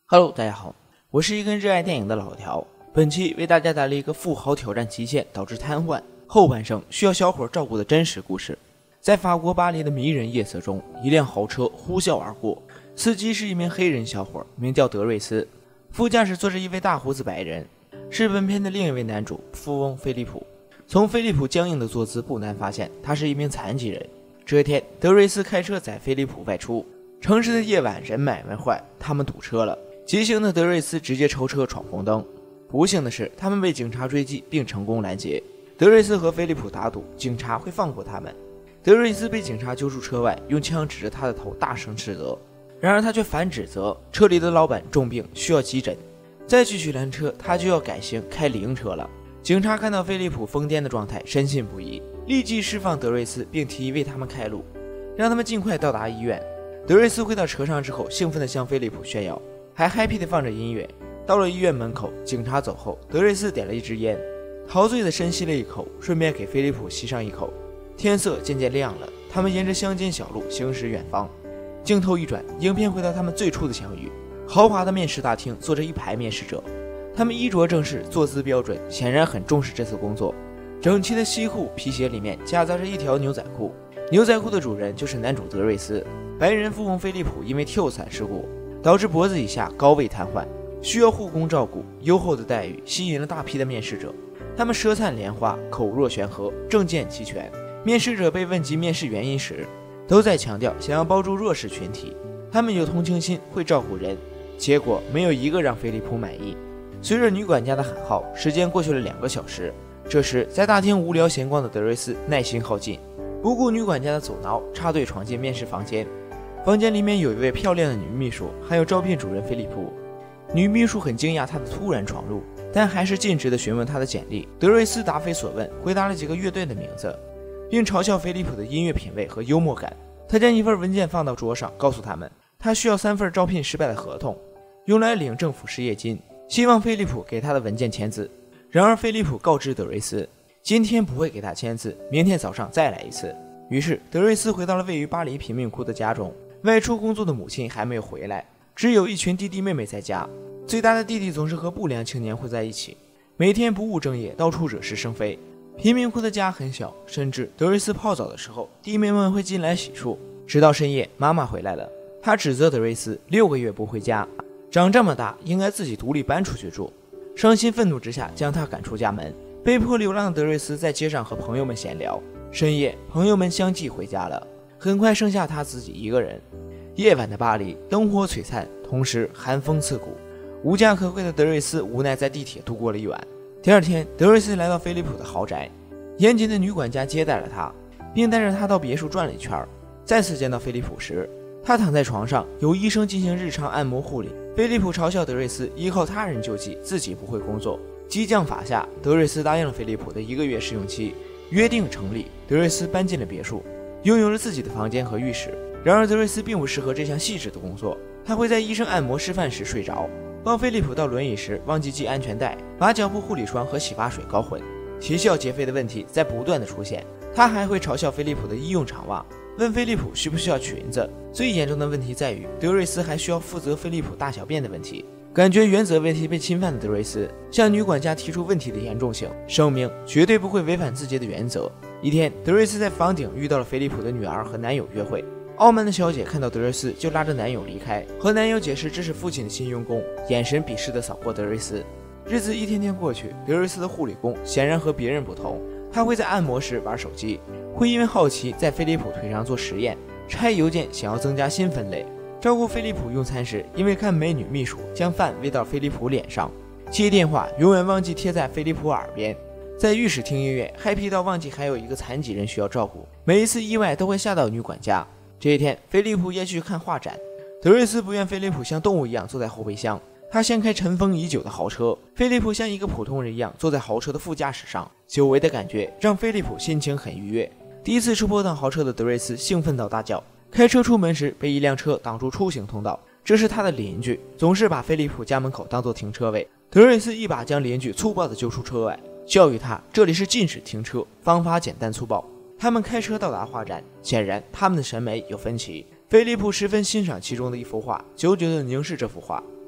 Hello， 大家好，我是一个热爱电影的老条。本期为大家带来一个富豪挑战极限导致瘫痪，后半生需要小伙照顾的真实故事。在法国巴黎的迷人夜色中，一辆豪车呼啸而过，司机是一名黑人小伙，名叫德瑞斯。副驾驶坐着一位大胡子白人，是本片的另一位男主富翁菲利普。从菲利普僵硬的坐姿不难发现，他是一名残疾人。这天，德瑞斯开车载菲利普外出。城市的夜晚人满为患，他们堵车了。急行的德瑞斯直接超车闯红灯，不幸的是，他们被警察追击并成功拦截。德瑞斯和菲利普打赌，警察会放过他们。德瑞斯被警察揪出车外，用枪指着他的头，大声斥责。然而他却反指责车里的老板重病，需要急诊。再继续拦车，他就要改行开灵车了。警察看到菲利普疯癫的状态，深信不疑，立即释放德瑞斯，并提议为他们开路，让他们尽快到达医院。德瑞斯回到车上之后，兴奋地向菲利普炫耀，还 happy 地放着音乐。到了医院门口，警察走后，德瑞斯点了一支烟，陶醉地深吸了一口，顺便给菲利普吸上一口。天色渐渐亮了，他们沿着乡间小路行驶远方。镜头一转，影片回到他们最初的相遇。豪华的面试大厅坐着一排面试者，他们衣着正式，坐姿标准，显然很重视这次工作。整齐的西裤皮鞋里面夹杂着一条牛仔裤，牛仔裤的主人就是男主德瑞斯。白人富翁菲利普因为跳伞事故导致脖子以下高位瘫痪，需要护工照顾。优厚的待遇吸引了大批的面试者，他们舌灿莲花，口若悬河，证件齐全。面试者被问及面试原因时，都在强调想要帮助弱势群体，他们有同情心，会照顾人。结果没有一个让菲利普满意。随着女管家的喊号，时间过去了2个小时。这时在大厅无聊闲逛的德瑞斯耐心耗尽，不顾女管家的阻挠，插队闯进面试房间。房间里面有一位漂亮的女秘书，还有招聘主任菲利普。女秘书很惊讶他的突然闯入，但还是尽职地询问他的简历。德瑞斯答非所问，回答了几个乐队的名字，并嘲笑菲利普的音乐品味和幽默感。他将一份文件放到桌上，告诉他们他需要3份招聘失败的合同，用来领政府失业金，希望菲利普给他的文件签字。然而菲利普告知德瑞斯，今天不会给他签字，明天早上再来一次。于是德瑞斯回到了位于巴黎贫民窟的家中。外出工作的母亲还没有回来，只有一群弟弟妹妹在家。最大的弟弟总是和不良青年混在一起，每天不务正业，到处惹是生非。贫民窟的家很小，甚至德瑞斯泡澡的时候，弟妹们会进来洗漱。直到深夜，妈妈回来了，她指责德瑞斯6个月不回家，长这么大应该自己独立搬出去住。伤心愤怒之下，将他赶出家门。被迫流浪的德瑞斯在街上和朋友们闲聊。深夜，朋友们相继回家了，很快剩下他自己一个人。夜晚的巴黎，灯火璀璨，同时寒风刺骨。无家可归的德瑞斯无奈在地铁度过了一晚。第二天，德瑞斯来到菲利普的豪宅，严谨的女管家接待了他，并带着他到别墅转了一圈。再次见到菲利普时，他躺在床上，由医生进行日常按摩护理。菲利普嘲笑德瑞斯依靠他人救济，自己不会工作。激将法下，德瑞斯答应了菲利普的1个月试用期。约定成立，德瑞斯搬进了别墅，拥有了自己的房间和浴室。然而德瑞斯并不适合这项细致的工作，他会在医生按摩示范时睡着，帮菲利普倒轮椅时忘记系安全带，把脚部护理霜和洗发水搞混。啼笑皆非的问题在不断的出现，他还会嘲笑菲利普的医用长袜，问菲利普需不需要裙子。最严重的问题在于，德瑞斯还需要负责菲利普大小便的问题。感觉原则问题被侵犯的德瑞斯向女管家提出问题的严重性，声明绝对不会违反自己的原则。一天，德瑞斯在房顶遇到了菲利普的女儿和男友约会。傲慢的小姐看到德瑞斯就拉着男友离开，和男友解释这是父亲的新佣工，眼神鄙视地扫过德瑞斯。日子一天天过去，德瑞斯的护理工显然和别人不同，他会在按摩时玩手机，会因为好奇在菲利普腿上做实验，拆邮件想要增加新分类，照顾菲利普用餐时因为看美女秘书将饭喂到菲利普脸上，接电话永远忘记贴在菲利普耳边，在浴室听音乐 happy 到忘记还有一个残疾人需要照顾，每一次意外都会吓到女管家。这一天，菲利普也去看画展，德瑞斯不愿菲利普像动物一样坐在后备箱，他掀开尘封已久的豪车，菲利普像一个普通人一样坐在豪车的副驾驶上，久违的感觉让菲利普心情很愉悦。第一次出破当豪车的德瑞斯兴奋到大叫，开车出门时被一辆车挡住出行通道，这是他的邻居，总是把菲利普家门口当作停车位。德瑞斯一把将邻居粗暴地揪出车外，教育他这里是禁止停车，方法简单粗暴。他们开车到达画展，显然他们的审美有分歧。菲利普十分欣赏其中的一幅画，久久地凝视这幅画。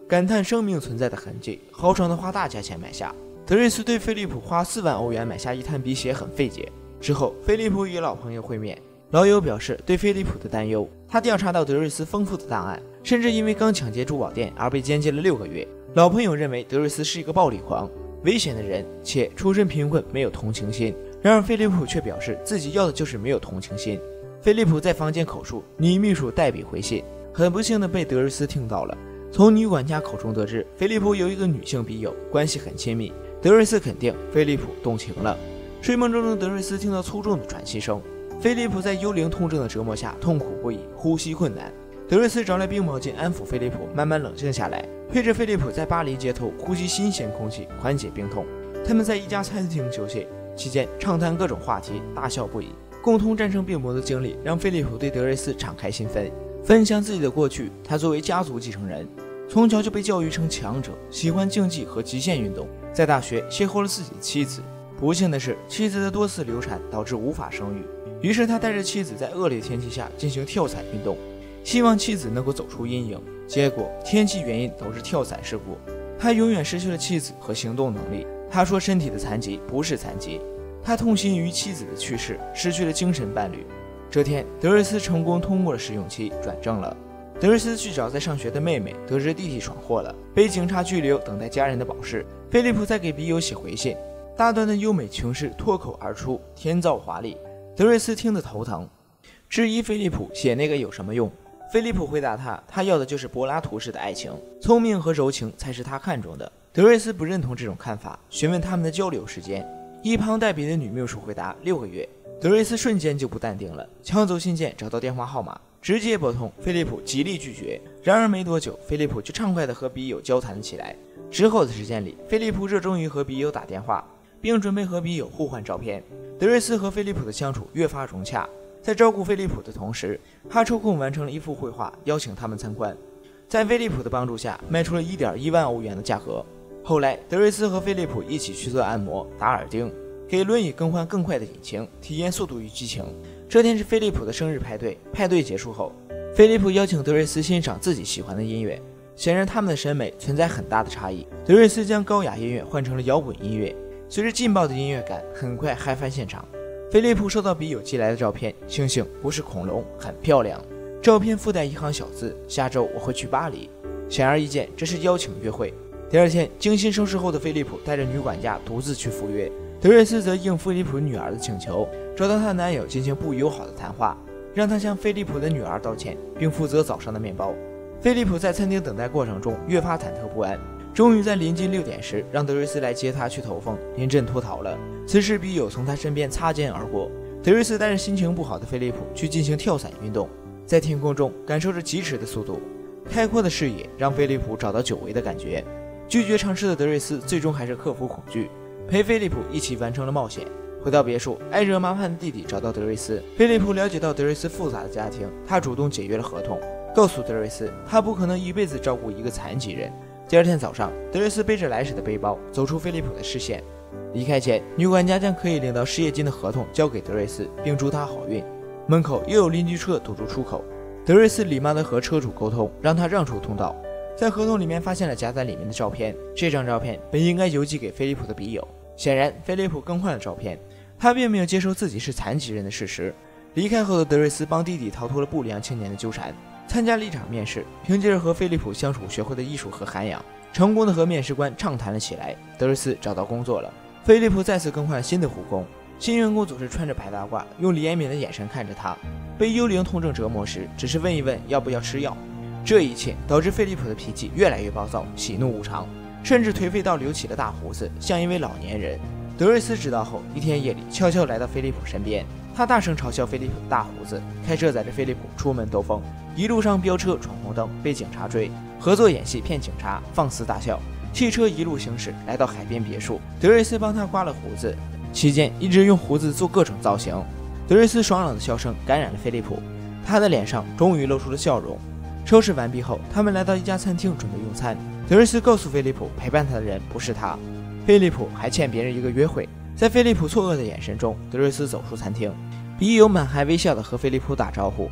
感叹生命存在的痕迹，号称的花大价钱买下。德瑞斯对菲利普花4万欧元买下一滩鼻血很费解。之后，菲利普与老朋友会面，老友表示对菲利普的担忧。他调查到德瑞斯丰富的档案，甚至因为刚抢劫珠宝店而被监禁了6个月。老朋友认为德瑞斯是一个暴力狂、危险的人，且出身贫困，没有同情心。然而菲利普却表示自己要的就是没有同情心。菲利普在房间口述女秘书代笔回信，很不幸的被德瑞斯听到了。从女管家口中得知，菲利普有一个女性笔友，关系很亲密。德瑞斯肯定菲利普动情了。睡梦中的德瑞斯听到粗重的喘息声，菲利普在幽灵痛症的折磨下痛苦不已，呼吸困难。德瑞斯找来冰毛巾安抚菲利普，慢慢冷静下来，陪着菲利普在巴黎街头呼吸新鲜空气，缓解病痛。他们在一家餐厅休息，期间畅谈各种话题，大笑不已。共同战胜病魔的经历让菲利普对德瑞斯敞开心扉，分享自己的过去。他作为家族继承人，从小就被教育成强者，喜欢竞技和极限运动。在大学邂逅了自己的妻子，不幸的是妻子的多次流产导致无法生育，于是他带着妻子在恶劣天气下进行跳伞运动，希望妻子能够走出阴影。结果天气原因导致跳伞事故，他永远失去了妻子和行动能力。他说身体的残疾不是残疾，他痛心于妻子的去世，失去了精神伴侣。这天，德瑞斯成功通过了试用期，转正了。德瑞斯去找在上学的妹妹，得知弟弟闯祸了，被警察拘留，等待家人的保释。菲利普在给笔友写回信，大段的优美情诗脱口而出，天造华丽。德瑞斯听得头疼，质疑菲利普写那个有什么用。菲利普回答他要的就是柏拉图式的爱情，聪明和柔情才是他看中的。德瑞斯不认同这种看法，询问他们的交流时间。一旁代笔的女秘书回答6个月。德瑞斯瞬间就不淡定了，抢走信件，找到电话号码，直接拨通。菲利普极力拒绝，然而没多久，菲利普就畅快地和笔友交谈了起来。之后的时间里，菲利普热衷于和笔友打电话，并准备和笔友互换照片。德瑞斯和菲利普的相处越发融洽，在照顾菲利普的同时，他抽空完成了一幅绘画，邀请他们参观。在菲利普的帮助下，卖出了1.1万欧元的价格。后来，德瑞斯和菲利普一起去做按摩、打耳钉，给轮椅更换更快的引擎，体验速度与激情。这天是菲利普的生日派对，派对结束后，菲利普邀请德瑞斯欣赏自己喜欢的音乐。显然他们的审美存在很大的差异，德瑞斯将高雅音乐换成了摇滚音乐，随着劲爆的音乐感，很快嗨翻现场。菲利普收到笔友寄来的照片，星星不是恐龙，很漂亮。照片附带一行小字：下周我会去巴黎。显而易见，这是邀请约会。第二天，精心收拾后的菲利普带着女管家独自去赴约，德瑞斯则应菲利普女儿的请求，找到她男友进行不友好的谈话，让他向菲利普的女儿道歉，并负责早上的面包。菲利普在餐厅等待过程中越发忐忑不安，终于在临近6点时，让德瑞斯来接他去头风，临阵脱逃了。此时笔友从他身边擦肩而过，德瑞斯带着心情不好的菲利普去进行跳伞运动，在天空中感受着疾驰的速度，开阔的视野让菲利普找到久违的感觉。拒绝尝试的德瑞斯最终还是克服恐惧，陪菲利普一起完成了冒险。回到别墅，爱惹麻烦的弟弟找到德瑞斯，菲利普了解到德瑞斯复杂的家庭，他主动解约了合同，告诉德瑞斯他不可能一辈子照顾一个残疾人。第二天早上，德瑞斯背着来时的背包走出菲利普的视线。离开前，女管家将可以领到失业金的合同交给德瑞斯，并祝他好运。门口又有邻居车堵住出口，德瑞斯礼貌地和车主沟通，让他让出通道。在合同里面发现了夹在里面的照片，这张照片本应该邮寄给菲利普的笔友，显然菲利普更换了照片，他并没有接受自己是残疾人的事实。离开后的德瑞斯帮弟弟逃脱了不良青年的纠缠，参加了一场面试，凭借着和菲利普相处学会的艺术和涵养，成功的和面试官畅谈了起来。德瑞斯找到工作了，菲利普再次更换新的护工，新员工总是穿着白大褂，用怜悯的眼神看着他，被幽灵痛症折磨时只是问一问要不要吃药。这一切导致菲利普的脾气越来越暴躁，喜怒无常，甚至颓废到留起了大胡子，像一位老年人。德瑞斯知道后，一天夜里悄悄来到菲利普身边，他大声嘲笑菲利普的大胡子，开车载着菲利普出门兜风，一路上飙车闯红灯，被警察追，合作演戏骗警察，放肆大笑。汽车一路行驶，来到海边别墅，德瑞斯帮他刮了胡子，期间一直用胡子做各种造型。德瑞斯爽朗的笑声感染了菲利普，他的脸上终于露出了笑容。收拾完毕后，他们来到一家餐厅准备用餐。德瑞斯告诉菲利普，陪伴他的人不是他，菲利普还欠别人一个约会。在菲利普错愕的眼神中，德瑞斯走出餐厅，笔友满含微笑的和菲利普打招呼。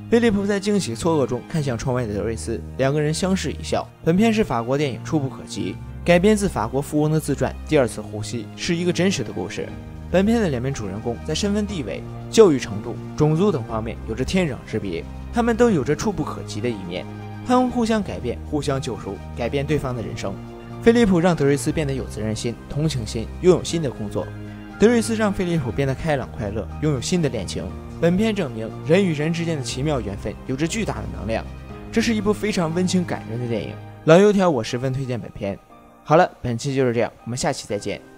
菲利普在惊喜错愕中看向窗外的德瑞斯，两个人相视一笑。本片是法国电影《触不可及》，改编自法国富翁的自传《第二次呼吸》，是一个真实的故事。本片的两名主人公在身份地位、教育程度、种族等方面有着天壤之别，他们都有着触不可及的一面。他们互相改变，互相救赎，改变对方的人生。菲利普让德瑞斯变得有责任心、同情心，拥有新的工作；德瑞斯让菲利普变得开朗快乐，拥有新的恋情。本片证明，人与人之间的奇妙缘分有着巨大的能量。这是一部非常温情感人的电影，老油条我十分推荐本片。好了，本期就是这样，我们下期再见。